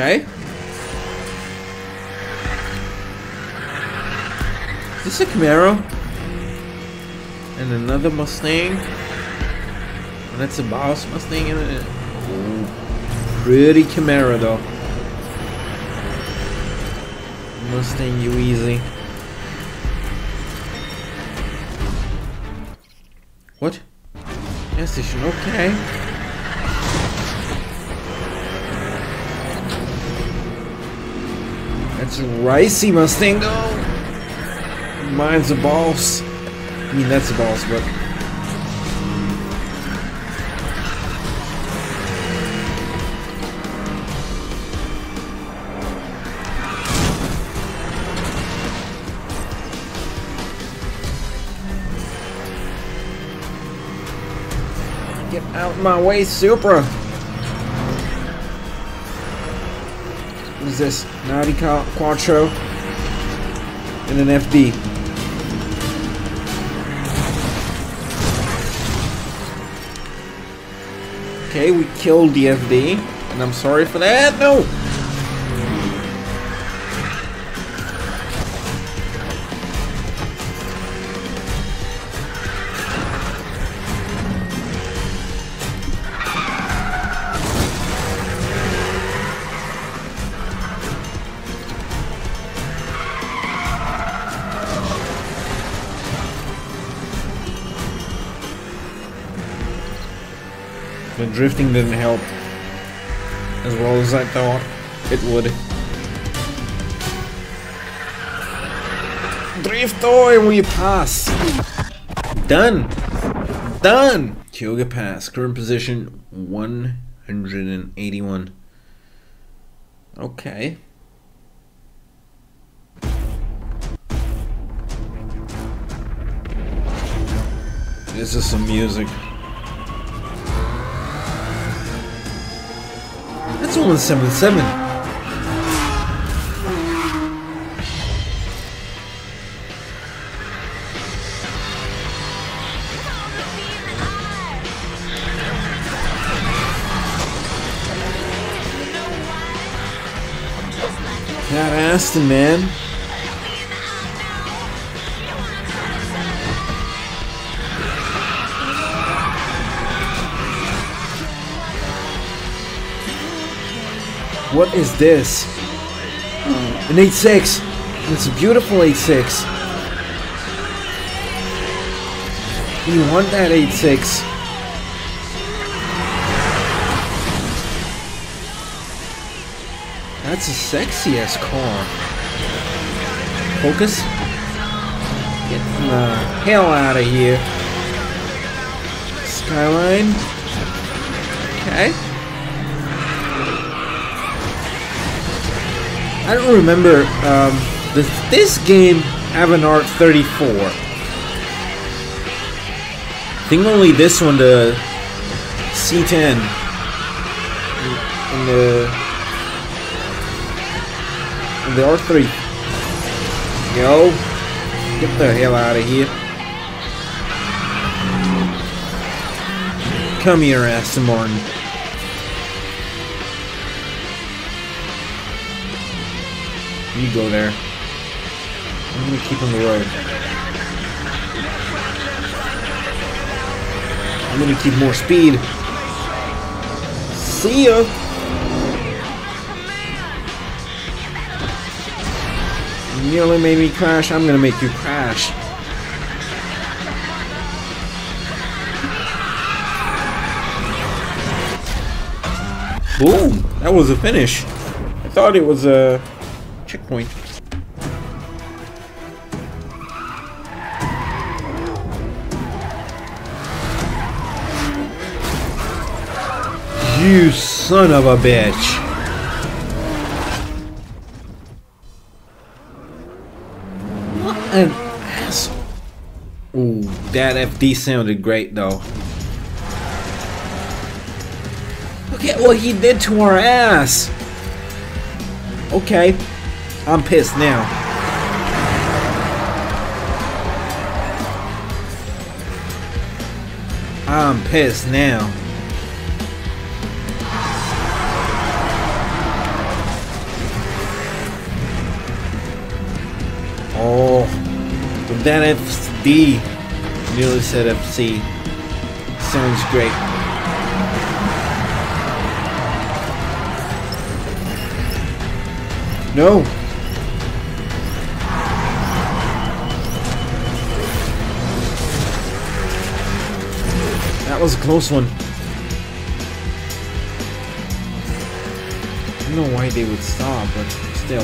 Okay. Is this a Camaro? And another Mustang? And that's a Boss Mustang in it. Ooh, pretty Camaro though. Mustang you easy. What? Gas station, okay. That's a ricey Mustang though. Mine's a Boss. I mean, that's a Boss, but... Get out of my way, Supra! What is this? An Audi Quattro and an FD. Okay, we killed the FD, and I'm sorry for that. No! The drifting didn't help as well as I thought it would. Drifto and we pass. Done. Done. Kyoga Pass. Current position 181. Okay. This is some music. That's 177. That Aston, man. What is this? An 8.6. It's a beautiful 8.6. You want that 8.6? That's a sexy ass car. Focus. Get the hell out of here. Skyline. Okay. I don't remember, does this game have an R34? I think only this one, the C10. And the R3. Yo, get the hell out of here. Come here, Aston Martin. You go there. I'm gonna keep on the road. I'm gonna keep more speed. See ya! You nearly made me crash. I'm gonna make you crash. Boom! That was a finish. I thought it was a checkpoint. You son of a bitch. What an asshole. Ooh, that FD sounded great though. Look at what he did to our ass. Okay. I'm pissed now. I'm pissed now. That FD, nearly said FC, sounds great. No! That was a close one. I don't know why they would stop, but still.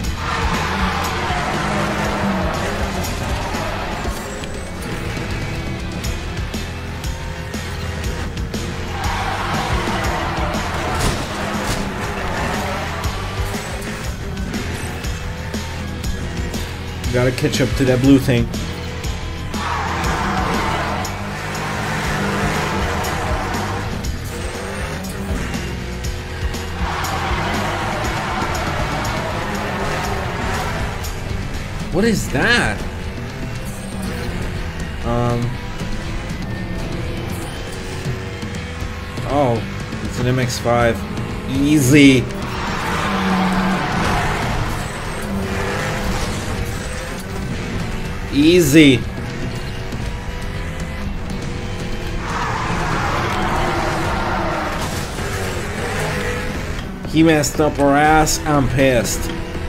Gotta catch up to that blue thing. What is that? Oh, it's an MX-5. Easy. Easy. He messed up our ass. I'm pissed.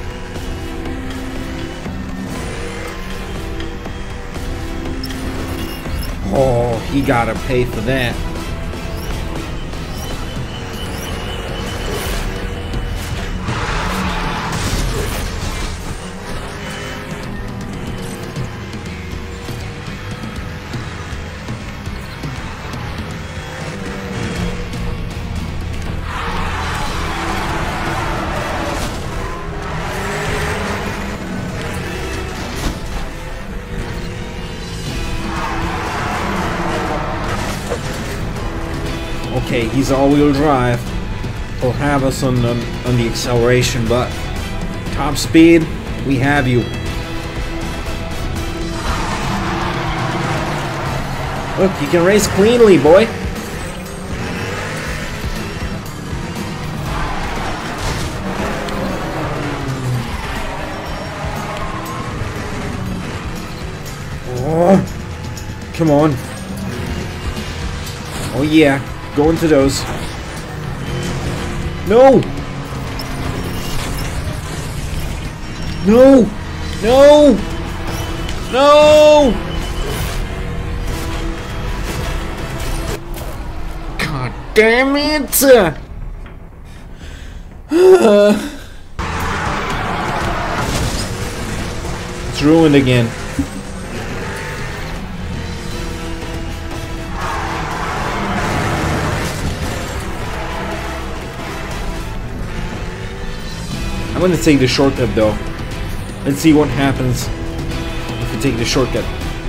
Oh, he gotta pay for that. Okay, he's all-wheel drive. He'll have us on the acceleration, but top speed, we have you. Look, you can race cleanly, boy. Oh, come on. Oh yeah. Go into those. No! No! No! No! God damn it! It's ruined again. I'm gonna take the shortcut though. Let's see what happens if we take the shortcut.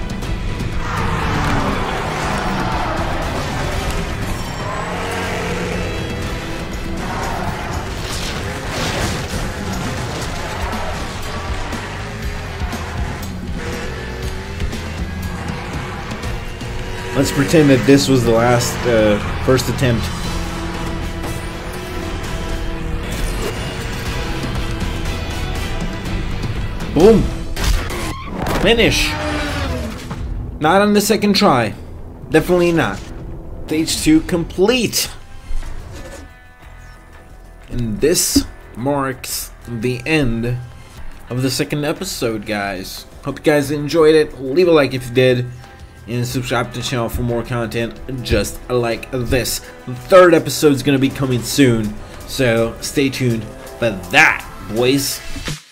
Let's pretend that this was the last first attempt. Boom! Finish! Not on the second try. Definitely not. Stage 2 complete! And this marks the end of the second episode, guys. Hope you guys enjoyed it. Leave a like if you did. And subscribe to the channel for more content just like this. The third episode is going to be coming soon. So stay tuned for that, boys.